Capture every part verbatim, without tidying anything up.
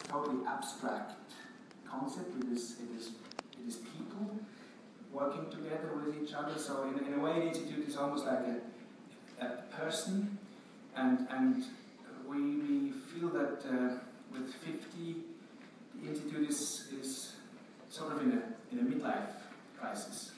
totally abstract concept. It is, it is, it is people working together with each other. So in, in a way, the Institute is almost like a, a person, and and we, we feel that uh, with fifty, the Institute is is sort of in a in a midlife crisis,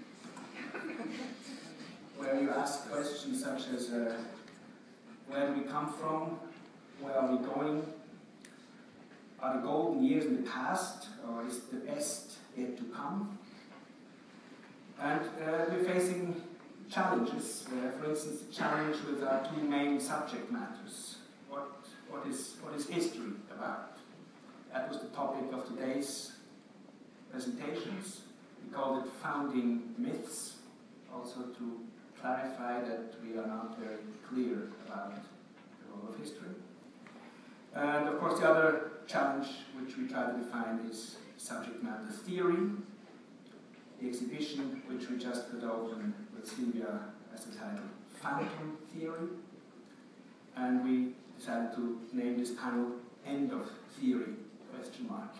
where you ask questions such as uh, where do we come from, where are we going, are the golden years in the past, or is the best yet to come? And uh, we're facing challenges. Uh, for instance, the challenge with our two main subject matters. What, what, is, what is history about? That was the topic of today's presentations. We called it Founding Myths, also to clarify that we are not very clear about the role of history. And of course, the other challenge which we try to define is subject matter theory. The exhibition, which we just got open with Sylvia, has the title Phantom Theory. And we decided to name this panel End of Theory, question mark.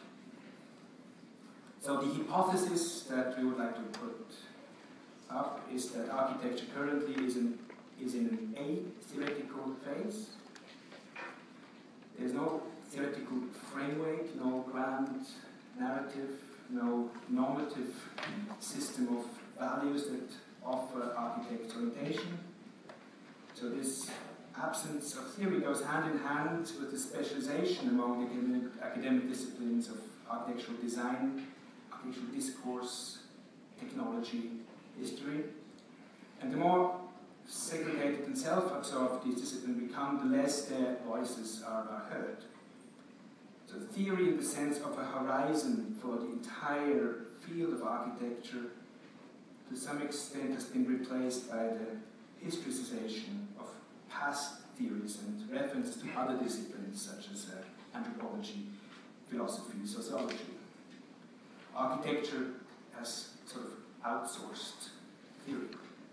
So the hypothesis that we would like to put up is that architecture currently is in, is in an a-theoretical phase. There's no theoretical framework, no grand narrative, no normative system of values that offer architect's orientation. So this absence of theory goes hand in hand with the specialization among the academic, academic disciplines of architectural design, architectural discourse, technology, history. And the more segregated and self-absorbed these disciplines become, the less their voices are, are heard. So theory in the sense of a horizon for the entire field of architecture to some extent has been replaced by the historicization of past theories and references to other disciplines such as uh, anthropology, philosophy, sociology. Architecture has sort of outsourced theory.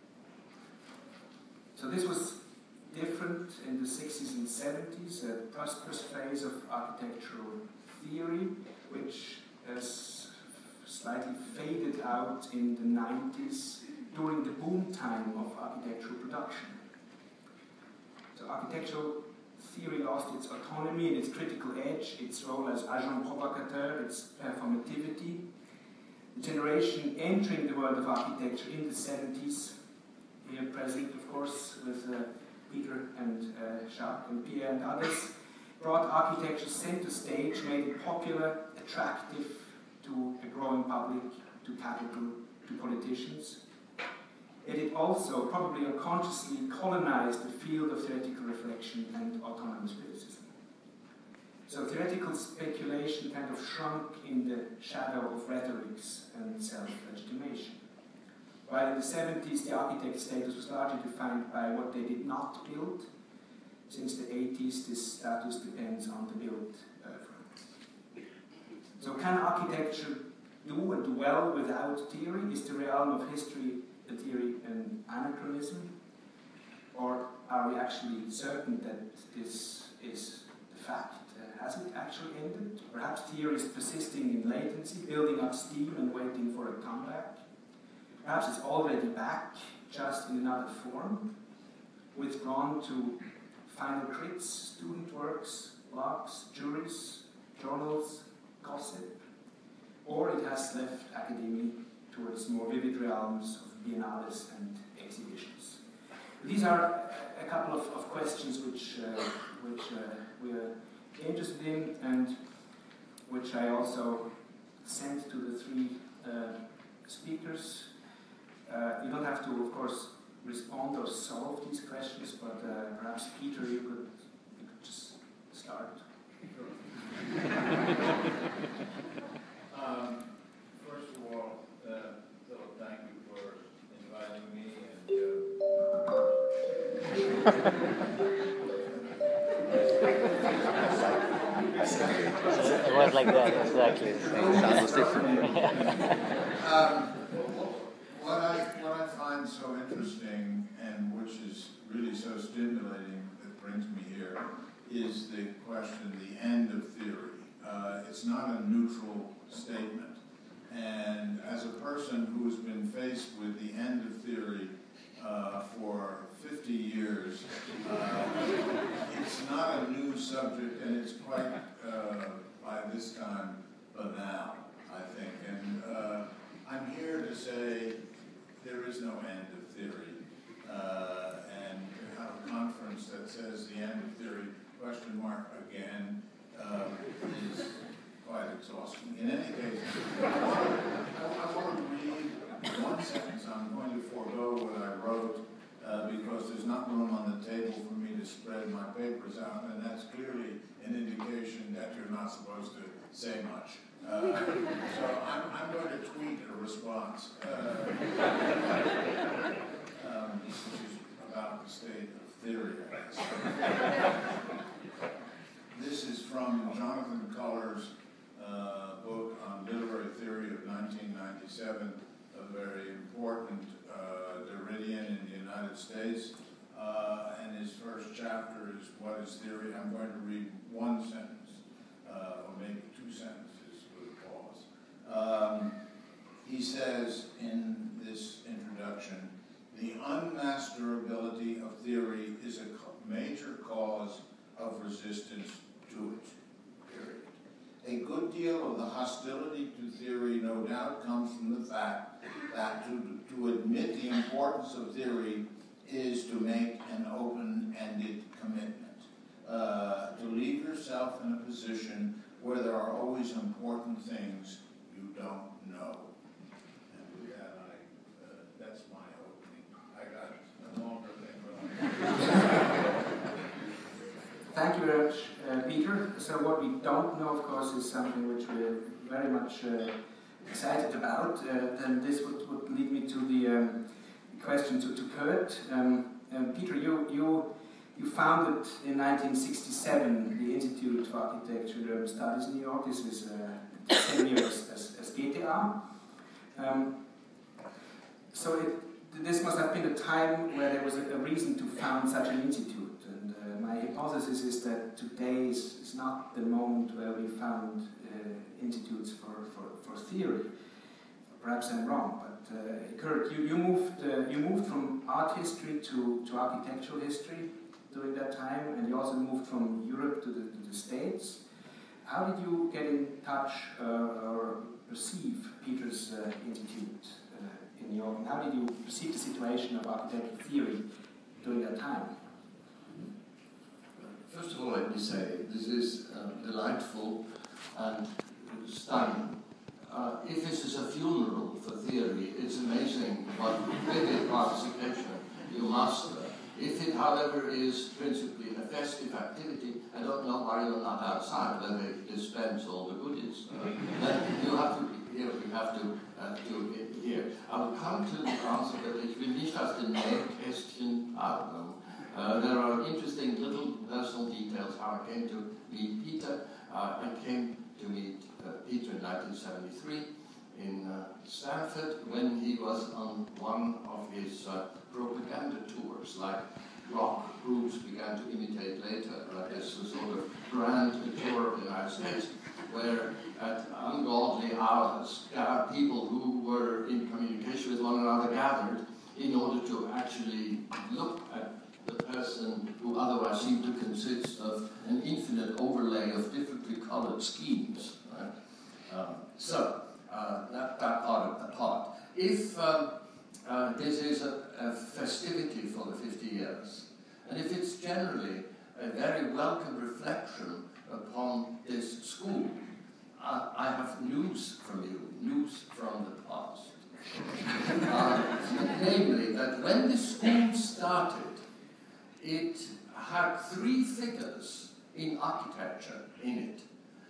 So this was different in the sixties and seventies, a prosperous phase of architectural theory, which has slightly faded out in the nineties during the boom time of architectural production. So architectural theory lost its autonomy and its critical edge, its role as agent provocateur, its performativity. The generation entering the world of architecture in the seventies, here present, of course, with uh, Peter and uh, Jacques and Pierre and others, brought architecture center stage, made it popular, attractive to a growing public, to capital, to politicians. Yet it also, probably unconsciously, colonized the field of theoretical reflection and autonomous criticism. So theoretical speculation kind of shrunk in the shadow of rhetorics and self-legitimation. While in the seventies, the architect status was largely defined by what they did not build. Since the eighties, this status depends on the built oeuvre. So can architecture do and do well without theory? Is the realm of history, the theory, an anachronism? Or are we actually certain that this is the fact? Uh, has it actually ended? Perhaps theory is persisting in latency, building up steam and waiting for a comeback. Perhaps it's already back, just in another form, withdrawn to final crits, student works, blogs, juries, journals, gossip, or it has left academia towards more vivid realms of biennales and exhibitions. These are a couple of, of questions which, uh, which uh, we are interested in and which I also sent to the three uh, speakers. Uh, you don't have to, of course, respond or solve these questions, but uh, perhaps Peter, you could, you could just start. um, first of all, uh, Philip, thank you for inviting me. And, uh, it was like that, exactly. Sound was different. um, What I, what I find so interesting, and which is really so stimulating that brings me here, is the question, the end of theory. Uh, it's not a neutral statement. And as a person who has been faced with the end of theory uh, for fifty years, uh, it's not a new subject, and it's quite, uh, by this time, banal, I think. And uh, I'm here to say there is no end of theory. Uh, and to have a conference that says the end of theory, question mark again, um, is quite exhausting. In any case, I want to, I want to read one sentence. I'm going to forego what I wrote uh, because there's not room on the table for me to spread my papers out, and that's clearly an indication that you're not supposed to say much. Uh, so I'm, I'm going to tweet a response, uh, um, which is about the state of theory, I guess. This is from Jonathan Culler's uh, book on literary theory of nineteen ninety-seven, a very important uh, Derridian in the United States. Uh, and his first chapter is What is Theory? I'm going to read one sentence, uh, or maybe two sentences with a pause. Um, he says in this introduction, the unmasterability of theory is a major cause of resistance to it, period. A good deal of the hostility to theory no doubt comes from the fact that to, to admit the importance of theory is to make an open-ended commitment, uh, to leave yourself in a position where there are always important things you don't know. And with that, I, uh, that's my opening. I got a longer thing, but Thank you very much, uh, Peter. So what we don't know, of course, is something which we're very much uh, excited about. Uh, then this would, would lead me to the um, question to, to Kurt. Um, um, Peter, you, you, you founded in nineteen sixty-seven the Institute for Architecture and Urban Studies in New York. This was uh, the same year as, as, as G T A. Um, so it, this must have been a time where there was a, a reason to found such an institute. My hypothesis is that today is, is not the moment where we found uh, institutes for, for, for theory. Perhaps I'm wrong, but uh, Kurt, you, you moved uh, you moved from art history to, to architectural history during that time, and you also moved from Europe to the, to the States. How did you get in touch uh, or perceive Peter's uh, Institute uh, in New York, and how did you perceive the situation of architectural theory during that time? First of all, let me say this is uh, delightful and stunning. Uh, if this is a funeral for theory, it's amazing what vivid participation you muster. If it, however, is principally a festive activity, I don't know why you're not outside, where they dispense all the goodies. Uh, then you have to be here, we have to uh, do it here. I will come to the answer, but ich will nicht aus dem Nähkästchen atmen. Uh, there are interesting little personal details how I came to meet Peter. Uh, I came to meet uh, Peter in nineteen seventy-three in uh, Stanford when he was on one of his uh, propaganda tours, like rock groups began to imitate later, like this sort of grand tour of the United States, where at ungodly hours, uh, people who were in communication with one another gathered in order to actually look at the person who otherwise seemed to consist of an infinite overlay of differently colored schemes. Right? Um, so, uh, that, that part apart. If um, uh, this is a, a festivity for the fifty years, and if it's generally a very welcome reflection upon this school, uh, I have news from you, news from the past. uh, namely, that when this school started, it had three figures in architecture in it,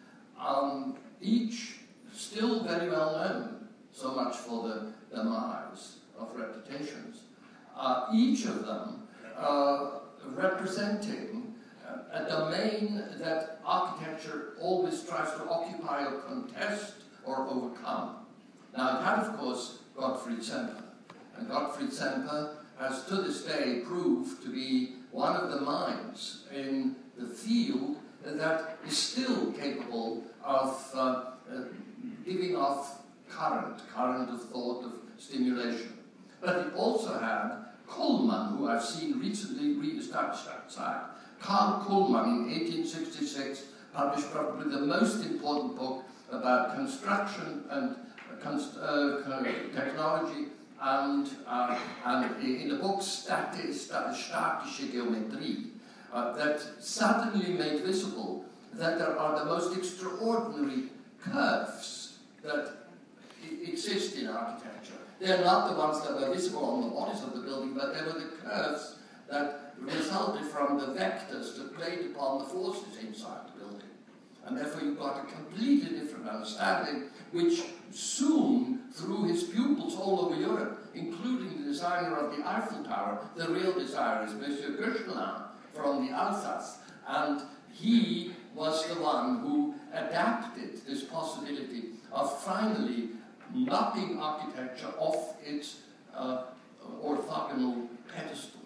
um, each still very well known, so much for the demise of reputations. Uh, each of them uh, representing a domain that architecture always tries to occupy or contest or overcome. Now, it had, of course, Gottfried Semper, and Gottfried Semper has to this day proved to be one of the minds in the field that is still capable of uh, uh, giving off current, current of thought, of stimulation. But it also had Kuhlmann, who I've seen recently re-established outside. Karl Kuhlmann in eighteen sixty-six published probably the most important book about construction and uh, const uh, technology and, uh, and in the book Stati Statische Geometrie, uh, that suddenly made visible that there are the most extraordinary curves that exist in architecture. They are not the ones that were visible on the bodies of the building, but they were the curves that resulted from the vectors that played upon the forces inside the building. And therefore you got a completely different understanding, which soon, through his pupils all over Europe, including the designer of the Eiffel Tower, the real designer is Monsieur Guechelin from the Alsace, and he was the one who adapted this possibility of finally knocking architecture off its uh, orthogonal pedestal.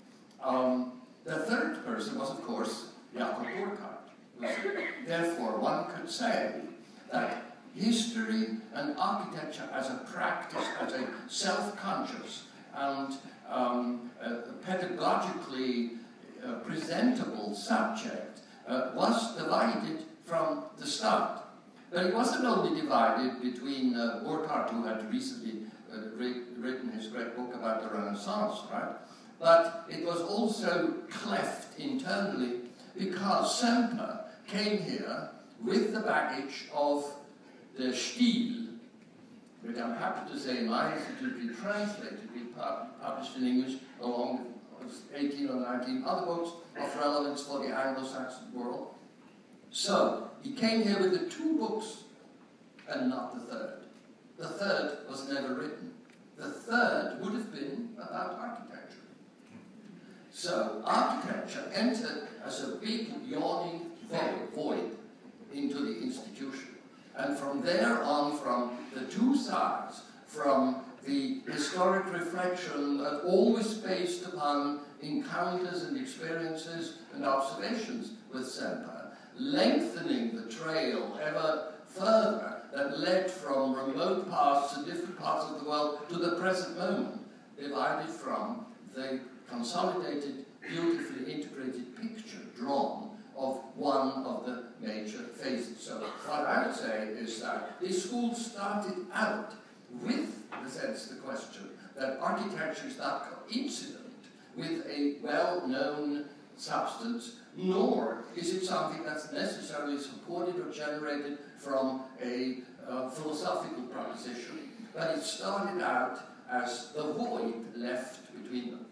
Um, the third person was, of course, Jakob Burckhardt. Therefore, one could say that history and architecture as a practice, as a self-conscious and um, uh, pedagogically uh, presentable subject uh, was divided from the start. But it wasn't only divided between uh, Burckhardt, who had recently uh, written his great book about the Renaissance, right? But it was also cleft internally because Semper came here with the baggage of the Stil, which I'm happy to say in my institute we translated, we published in English along with eighteen or nineteen other books of relevance for the Anglo-Saxon world. So, he came here with the two books and not the third. The third was never written. The third would have been about architecture. So, architecture entered as a big yawning void into the institution. And from there on, from the two sides, from the historic reflection that always based upon encounters and experiences and observations with Semper, lengthening the trail ever further that led from remote parts to different parts of the world to the present moment, divided from the consolidated, beautifully integrated picture drawn of one of the major phases. So what I would say is that this school started out with the sense, the question, that architecture is not coincident with a well-known substance, nor is it something that's necessarily supported or generated from a uh, philosophical proposition, but it started out as the void left between them.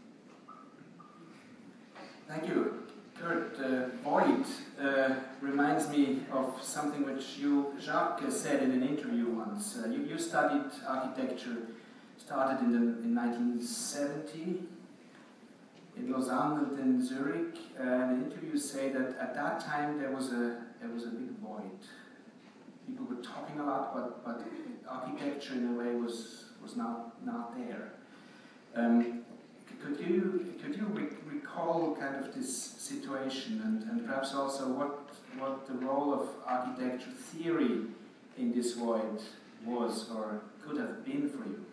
Thank you. Kurt, uh, void uh, reminds me of something which you, Jacques, said in an interview once. Uh, you, you studied architecture, started in, the, in nineteen seventy, in Lausanne and in Zurich. Uh, and the interviews say that at that time there was a, there was a big void. People were talking a lot, but, but architecture in a way was, was not, not there. Um, Could you, could you re recall kind of this situation and, and perhaps also what, what the role of architecture theory in this void was or could have been for you?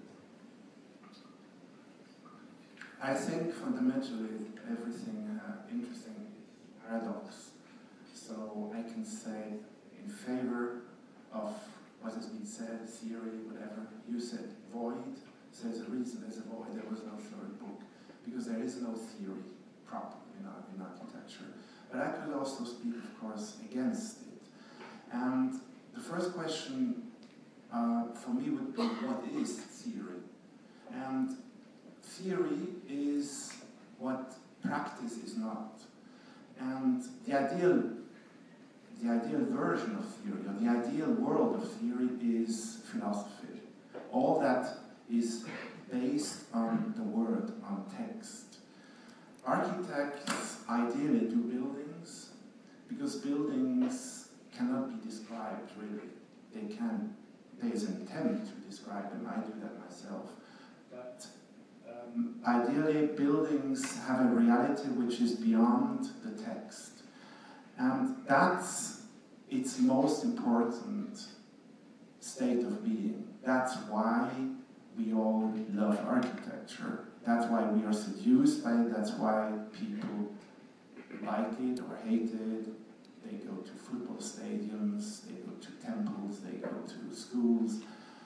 I think fundamentally everything uh, interesting is paradox. So I can say in favor of what has been said, theory, whatever. You said void, so there's a reason there's a void, there was no third book. Because there is no theory proper in, in architecture. But I could also speak, of course, against it. And the first question uh, for me would be, what is theory? And theory is what practice is not. And the ideal, the ideal version of theory, or the ideal world of theory is philosophy. All that is based on the word, on text. Architects ideally do buildings because buildings cannot be described really. They can, there is an attempt to describe them, I do that myself. But um, ideally buildings have a reality which is beyond the text. And that's its most important state of being. That's why we all love architecture. That's why we are seduced by it. That's why people like it or hate it. They go to football stadiums, they go to temples, they go to schools.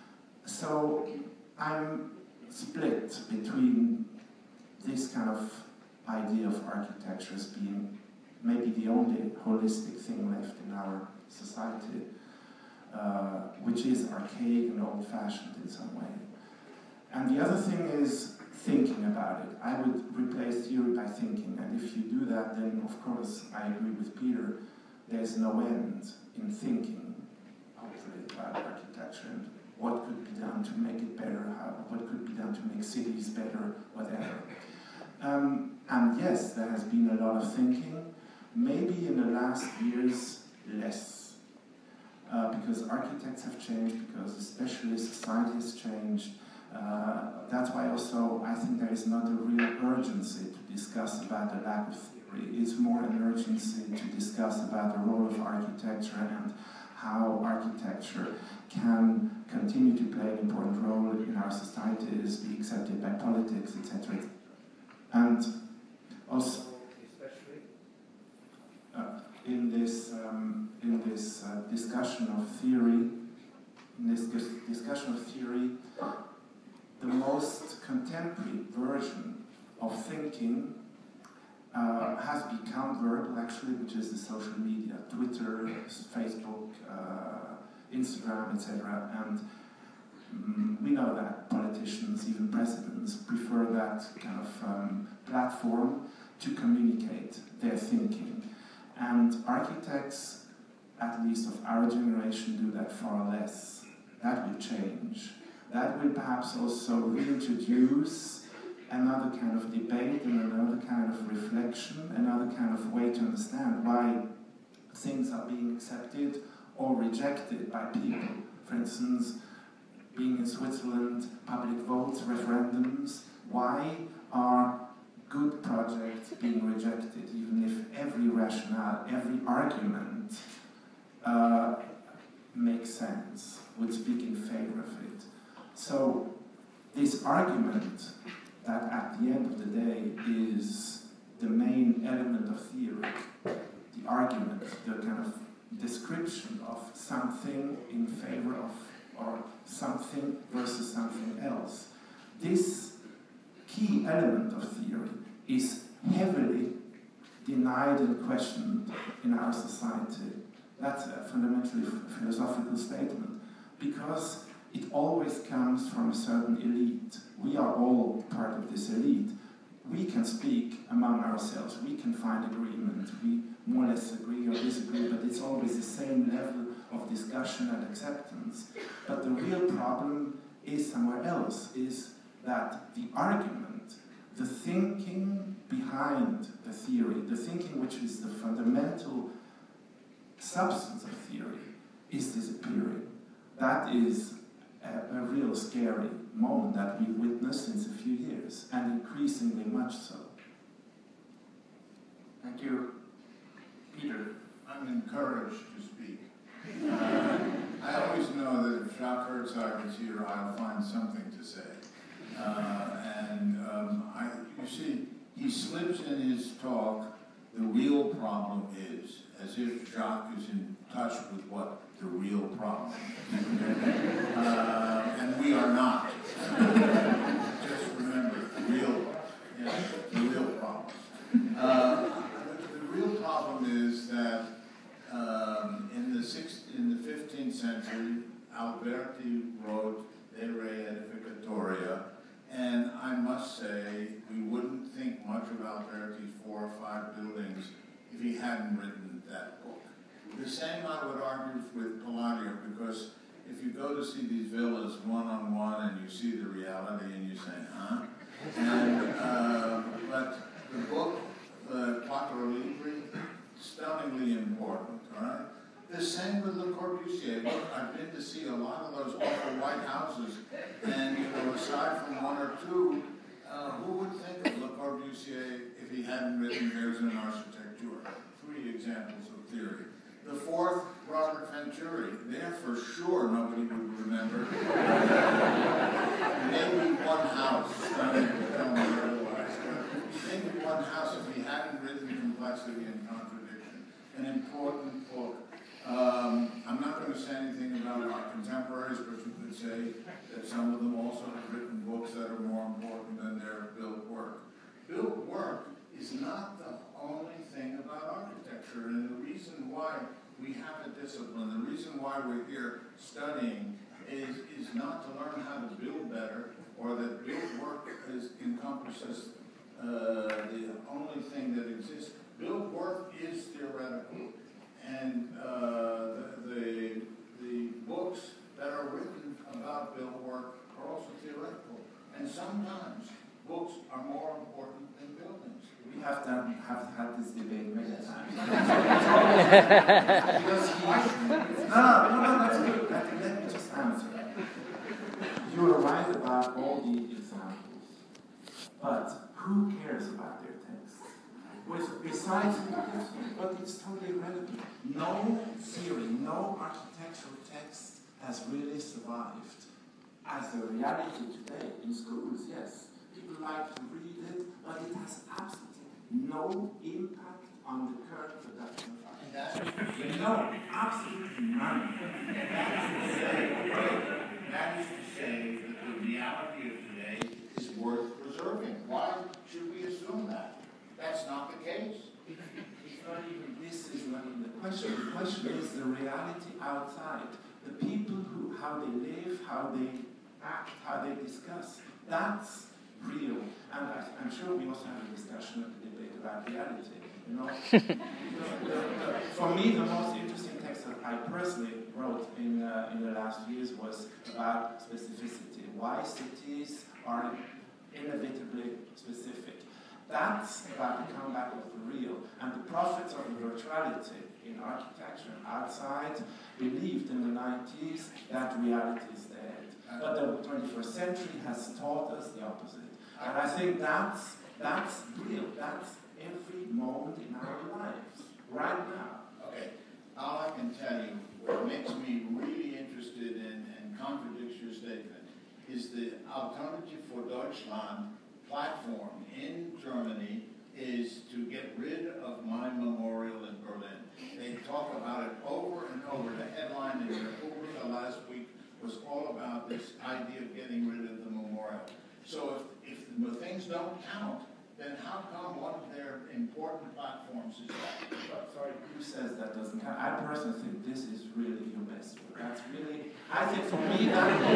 So I'm split between this kind of idea of architecture as being maybe the only holistic thing left in our society, uh, which is archaic and old-fashioned in some way. And the other thing is thinking about it. I would replace theory by thinking, and if you do that, then of course I agree with Peter, there's no end in thinking, hopefully, about architecture and what could be done to make it better, how, what could be done to make cities better, whatever. Um, and yes, there has been a lot of thinking, maybe in the last years less, uh, because architects have changed, because the specialist society has changed. Uh, that's why also I think there is not a real urgency to discuss about the lack of theory. It's more an urgency to discuss about the role of architecture and how architecture can continue to play an important role in our societies, be accepted by politics, et cetera. And also, especially uh, in this um, in this uh, discussion of theory, in this dis discussion of theory, the most contemporary version of thinking uh, has become verbal, actually, which is the social media, Twitter, Facebook, uh, Instagram, et cetera. And um, we know that politicians, even presidents, prefer that kind of um, platform to communicate their thinking. And architects, at least of our generation, do that far less. That will change. That will perhaps also reintroduce another kind of debate and another kind of reflection, another kind of way to understand why things are being accepted or rejected by people. For instance, being in Switzerland, public votes, referendums, why are good projects being rejected, even if every rationale, every argument uh, makes sense, would speak in favor of it. So this argument that at the end of the day is the main element of theory, the argument, the kind of description of something in favor of or something versus something else. This key element of theory is heavily denied and questioned in our society. That's a fundamentally philosophical statement, because it always comes from a certain elite. We are all part of this elite. We can speak among ourselves, we can find agreement, we more or less agree or disagree, but it's always the same level of discussion and acceptance. But the real problem is somewhere else, is that the argument, the thinking behind the theory, the thinking which is the fundamental substance of theory, is disappearing. That is a, a real scary moment that we witnessed since a few years, and increasingly much so. Thank you. Peter. I'm encouraged to speak. Uh, I always know that if Jacques Herzog is here, I'll find something to say. Uh, and um, I, you see, he slips in his talk, the real problem is, as if Jacques is in touch with what the real problem is. uh, and we are not. Just remember, the real, yeah, the real problem. Uh, the real problem is that um, in the sixth, in the fifteenth century, Alberti wrote De Re Edificatoria, and I must say we wouldn't think much of Alberti's four or five buildings if he hadn't written that book. The same I would argue with Palladio, because if you go to see these villas one-on-one and you see the reality and you say, huh? And, uh, but the book, uh, Quattro Libri, stunningly important, all right? The same with Le Corbusier. Look, I've been to see a lot of those awful white houses, and you know, aside from one or two, uh, who would think of Le Corbusier if he hadn't written There's an Architecture? Three examples of theory. The fourth, Robert Venturi. There for sure nobody would remember. Maybe one house. I mean, tell me otherwise. Maybe one house if he hadn't written Complexity and Contradiction. An important book. Um, I'm not going to say anything about our contemporaries, but you could say that some of them also have written books that are more important than their built work. Built work is not the only thing about architecture, and the reason why we have a discipline, the reason why we're here studying is, is not to learn how to build better, or that built work is, encompasses uh, the only thing that exists. Built work is theoretical, and uh, the, the, the books that are written about built work are also theoretical, and sometimes books are more important than buildings. We have done, have had this debate many times. Because he, no, no, no, that's good. Let, let me just answer. You are right about all the examples, but who cares about their texts? With, besides, but it's totally irrelevant. No theory, no architectural text has really survived as a reality today in schools. Yes, people like to read it, but it has absolutely no impact on the current production of architecture. No, absolutely none. That is to say, that is to say that the reality of today is worth preserving. Why should we assume that? That's not the case. It's not even, this is not even the question. The question is the reality outside. The people who, how they live, how they act, how they discuss. That's real. And I, I'm sure we also have a discussion, a debate about reality. You know, the, the, the, for me, the most interesting text that I personally wrote in uh, in the last years was about specificity. Why cities are inevitably specific. That's about the comeback of the real. And the prophets of the virtuality in architecture outside believed in the nineties that reality is dead. But the twenty-first century has taught us the opposite. And I think that's that's real. That's every moment in our lives, right now. Okay. All I can tell you, what makes me really interested in and contradicts your statement, is the Alternative for Deutschland platform in Germany is to get rid of my memorial in Berlin. They talk about it over and over. The headline in the Republika last week was all about this idea of getting rid of the memorial. So if, if the things don't count, then how come one of their important platforms is that? But sorry, who says that doesn't count? I personally think this is really your best work. That's really, I think for me,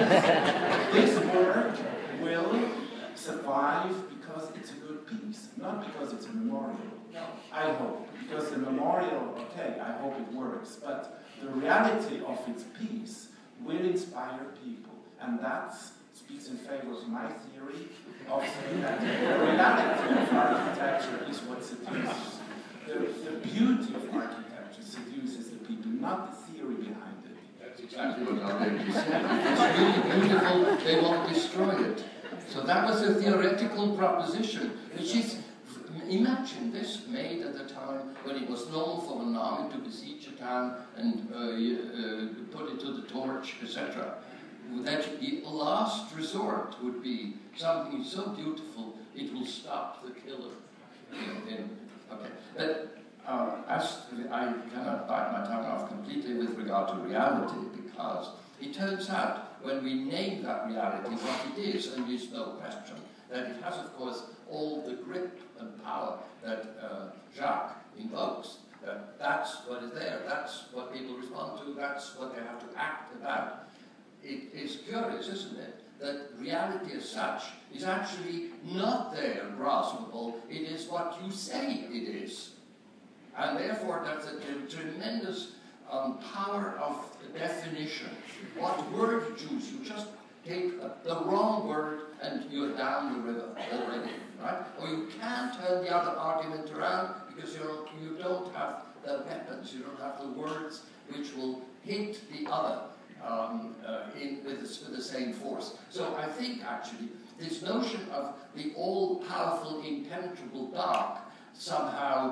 that is, this work will survive because it's a good piece, not because it's a memorial. No. I hope. Because the memorial, okay, I hope it works, but the reality of its piece will inspire people, and that speaks in favor of my theory of saying that the reality of architecture is what seduces. The, the beauty of architecture seduces the people, not the theory behind it. That's exactly what I meant to say. It's really beautiful, they won't destroy it. So that was a theoretical proposition, which is, imagine this made at the time when it was normal for an army to besiege a town and uh, uh, put it to the torch, et cetera. That the last resort would be something so beautiful it will stop the killer. In, in, okay, but uh, as I cannot bite my tongue off completely with regard to reality, because it turns out when we name that reality what it is, and there's no question that it has, of course, all the grip and power that uh, Jacques invokes. Uh, that's what is there, that's what people respond to, that's what they have to act about. It is curious, isn't it, that reality as such is actually not there, graspable, it is what you say it is. And therefore, that's a tremendous um, power of definition. What word you choose, you just take the wrong word and you're down the river already, right? Or you can't turn the other argument around because you're, you don't have the weapons, you don't have the words which will hit the other um, uh, in, with, the, with the same force. So I think actually this notion of the all-powerful, impenetrable dark somehow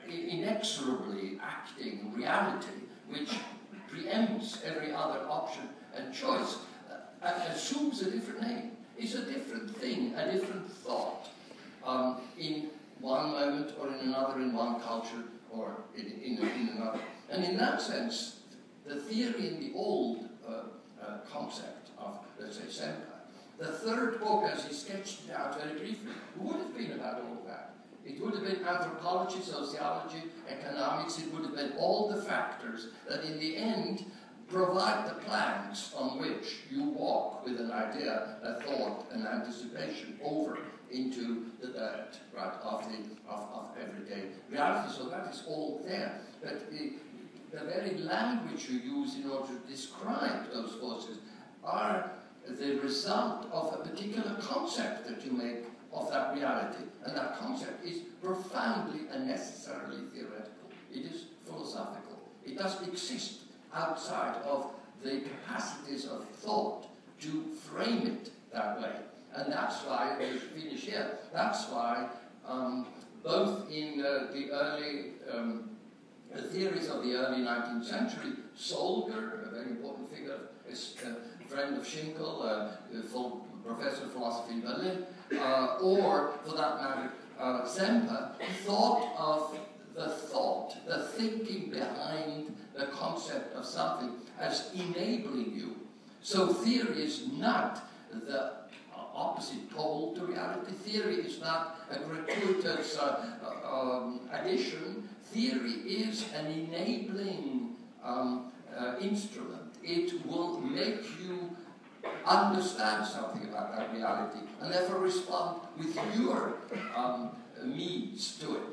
inexorably acting reality, which preempts every other option and choice, uh, assumes a different name. It's a different thing, a different thought um, in one moment or in another, in one culture or in, in, in another. And in that sense, the theory in the old uh, uh, concept of, let's say, Semper, the third book, as he sketched it out very briefly, would have been about all of that. It would have been anthropology, sociology, economics, it would have been all the factors that in the end provide the planks on which you walk with an idea, a thought, an anticipation over into the dirt, right, of, the, of, of everyday reality. So that is all there. But the, the very language you use in order to describe those forces are the result of a particular concept that you make of that reality. And that concept is profoundly and necessarily theoretical. It is philosophical. It doesn't exist outside of the capacities of thought to frame it that way. And that's why, to finish here, that's why um, both in uh, the early um, the theories of the early nineteenth century, Solger, a very important figure, is a friend of Schinkel, uh, full professor of philosophy in Berlin, uh, or, for that matter, uh, Semper, thought of the thought, the thinking behind the concept of something as enabling you. So theory is not the opposite pole to reality. Theory is not a gratuitous uh, um, addition. Theory is an enabling um, uh, instrument. It will make you understand something about that reality and therefore respond with your um, means to it.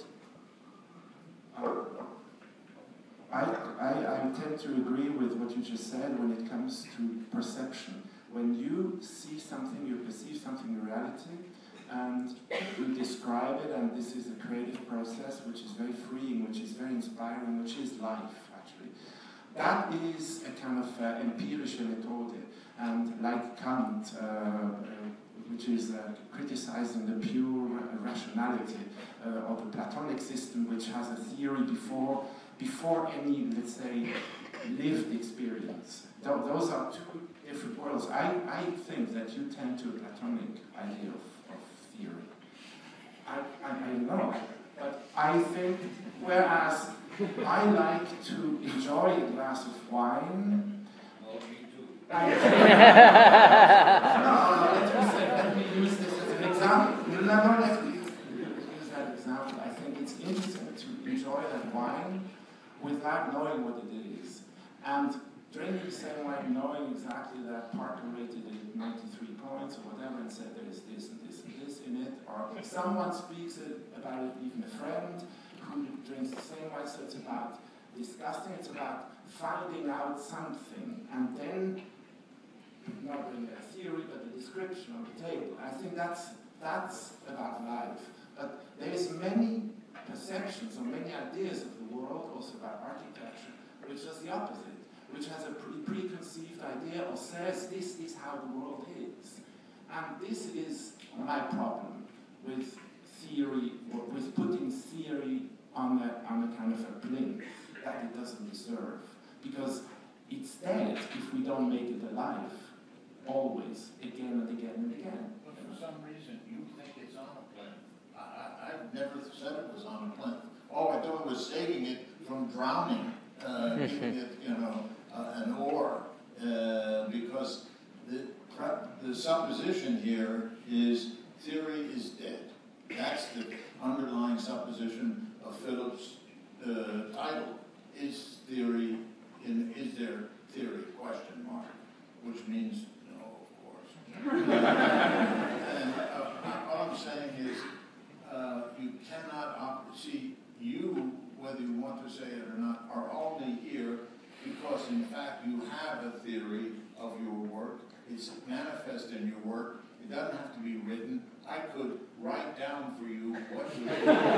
I, I, I tend to agree with what you just said when it comes to perception. When you see something, you perceive something in reality, and you describe it, and this is a creative process which is very freeing, which is very inspiring, which is life, actually. That is a kind of uh, empirische Methode, and like Kant, uh, uh, which is uh, criticizing the pure rationality uh, of the Platonic system, which has a theory before, before any, let's say, lived experience. Th those are two different worlds. I, I think that you tend to a Platonic idea of, of theory. I, I, I know, but I think, whereas I like to enjoy a glass of wine. Well, me too. I, no, no, let me say, let me use this as an example. No, no, let me use that example. I think it's interesting to enjoy that wine without knowing what it is. And drinking the same wine, knowing exactly that Parker rated it at ninety-three points or whatever and said there is this and this and this in it, or someone speaks it, about it, even a friend who drinks the same wine, so it's about discussing, it's about finding out something, and then not bringing a theory, but a description on the table. I think that's, that's about life. But there's many perceptions or many ideas of the world, also about architecture, which is the opposite, which has a pre preconceived idea or says this is how the world is. And this is my problem with theory, or with putting theory on a, on a kind of a plinth that it doesn't deserve. Because it's dead if we don't make it alive, always, again and again and again. But for some reason, you think it's on a plinth. I, I, I've never said it was on a plinth. All I did was saving it from drowning, uh, giving it, you know, uh, an oar, uh, because the, the supposition here is theory is dead. That's the underlying supposition of Philip's uh, title. Is theory, in, is there theory, question mark, which means no, of course. And uh, all I'm saying is, uh, you cannot, op see, you, whether you want to say it or not, are only here because, in fact, you have a theory of your work. It's manifest in your work. It doesn't have to be written. I could write down for you what you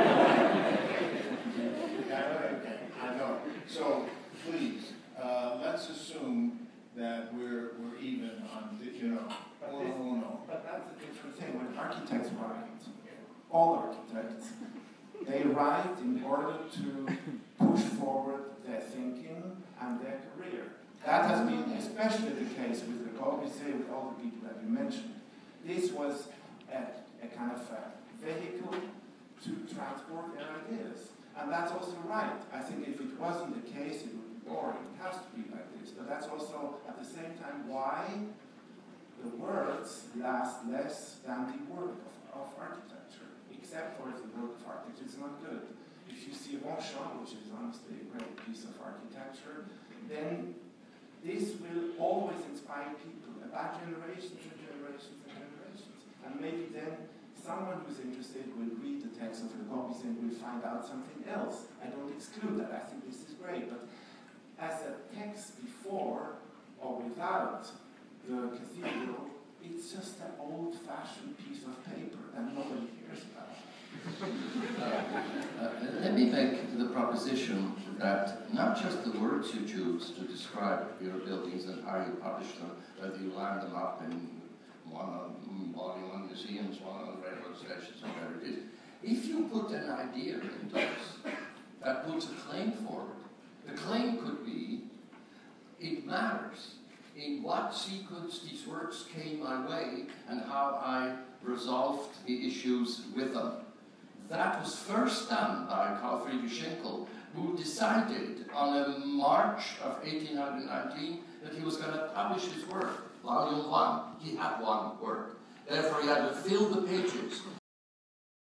okay, I know. So, please, uh, let's assume that we're, we're even on, the, you know, But, uno, this, uno. but that's a different thing. When architects write, all architects, They write in order to push forward their thinking and their career. That has been especially the case with the Corbusier, with all the people that you mentioned. This was a, a kind of a vehicle to transport their ideas. And that's also right. I think if it wasn't the case, it would be boring. It has to be like this. But that's also, at the same time, why the words last less than the work of, of architecture. Except for if the work of architecture is not good. If you see Ronchamp, which is honestly a great piece of architecture, then this will always inspire people about generations and generations and generations. And maybe then someone who's interested will read the text of Le Corbusier and will find out something else. I don't exclude that. I think this is great. But as a text before or without the cathedral, it's just an old-fashioned piece of paper that nobody cares about. Uh, uh, let me make the proposition that not just the words you choose to describe your buildings and how you publish them, whether you line them up in one on volume on museums, one on railroad stations, whatever it is. If you put an idea into this that puts a claim forward, the claim could be, it matters in what sequence these works came my way and how I resolved the issues with them. That was first done by Carl Friedrich Schinkel, who decided on a March of eighteen nineteen that he was going to publish his work, volume one. He had one work. Therefore, he had to fill the pages